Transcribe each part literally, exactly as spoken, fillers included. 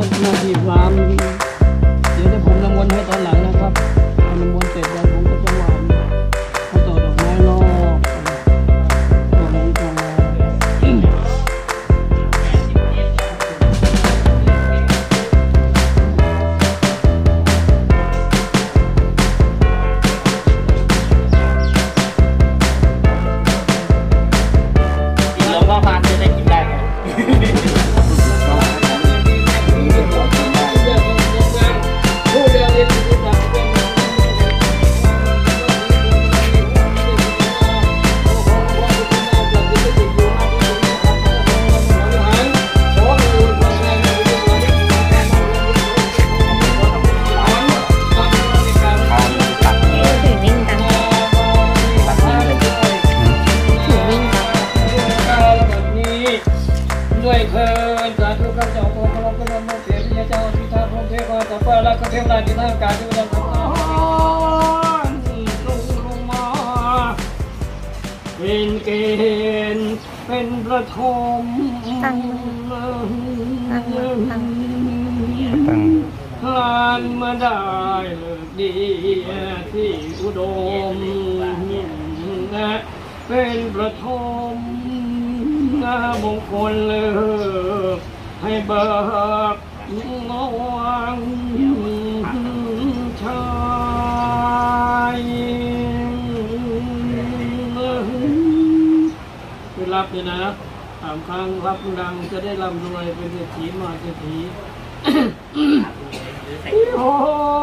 หน้าที่พรามเดี๋ยวจะผมน้ำมนต์ให้ตอนหลังนะครับน้ำมนต์เสร็จแล้วผมก็จะหวานข้าวต่อดอกไม้รอบตรงนี้ตรงนี้ด้วยเถิดสาธุข้าเจ้าโตพระพุทธมนต์เสียพิญญาเจ้าทิทาพรหมเทวาตาฟ้าและก็เทวดาที่ทางการที่เราทำลงลงมาเป็นเกณฑ์เป็นประทมตั้งตั้งตั้งลานมาได้เลิกดีที่อุดมเป็นประทมมงคลเลิกให้เบิกงวังชายไปรับเลยนะสามครั้งรับดังจะได้ร่ำรวยเป็นเศรษฐีมาเศรษฐีโอ้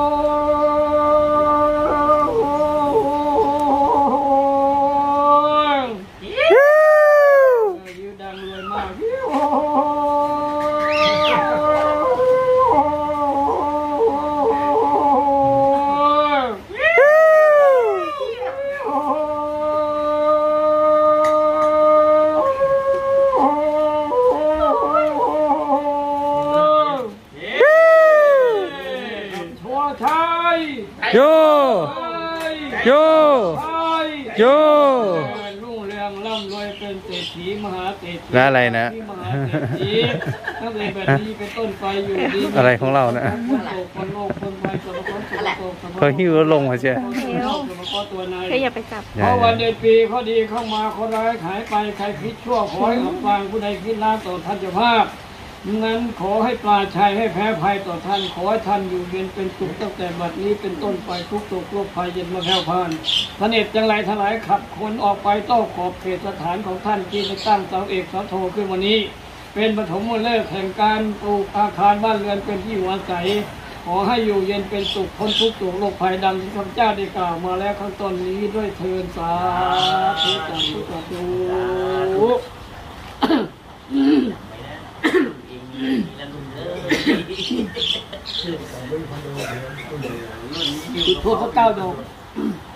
โยโยโยรุ่งเรืองร่ำรวยเป็นเศรษฐีมหาเศรษฐีและอะไรนะถ้าเป็นแบบนี้เป็นต้นไปอยู่ดีอะไรของเรานะเขาหิ้วลงมาเชียวก็อย่าไปจับเพราะวันเดือนปีเขาดีเข้ามาเขาร้ายหายไปใครคิดชั่วขอให้อับปางผู้ใดคิดร้ายต่อท่านเจ้าภาพนั้นขอให้ปราชัยให้แพ้ภัยต่อท่านขอให้ท่านอยู่เย็นเป็นสุขตั้งแต่บัดนี้เป็นต้นไปทุกโศกโรคภัยเย็นมาแผ่วผ่านเสน็จจังไรทลายขับคนออกไปโต้ขอบเขตสถานของท่านที่ได้ตั้งเสาเอกเสาโทขึ้นวันนี้เป็นปฐมฤกษ์แห่งการปลูกอาคารบ้านเรือนเป็นที่อยู่อาศัยขอให้อยู่เย็นเป็นสุขพ้นทุกโศกโรคภัยดังที่ข้าพเจ้าได้กล่าวมาแล้วข้างต้นนี้ด้วยเทินสาธุสาธุสาธุจุดทูบสักเก้าดอก